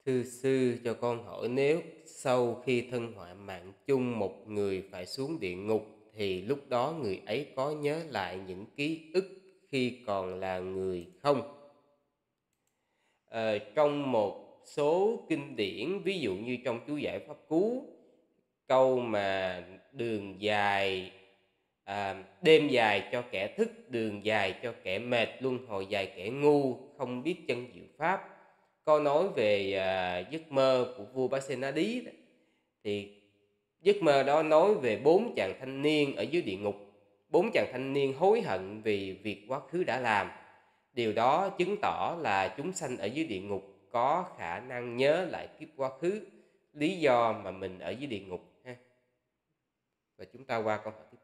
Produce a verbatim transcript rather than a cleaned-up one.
Thưa sư, cho con hỏi, nếu sau khi thân họa mạng chung một người phải xuống địa ngục thì lúc đó người ấy có nhớ lại những ký ức khi còn là người không? Ờ, trong một số kinh điển, ví dụ như trong chú giải Pháp Cú, câu mà đường dài à, đêm dài cho kẻ thức, đường dài cho kẻ mệt, luân hồi dài kẻ ngu, không biết chân diệu pháp, có nói về à, giấc mơ của vua Pasenadi đó. Thì giấc mơ đó nói về bốn chàng thanh niên ở dưới địa ngục. Bốn chàng thanh niên hối hận vì việc quá khứ đã làm. Điều đó chứng tỏ là chúng sanh ở dưới địa ngục có khả năng nhớ lại kiếp quá khứ, lý do mà mình ở dưới địa ngục ha. Và chúng ta qua câu hỏi tiếp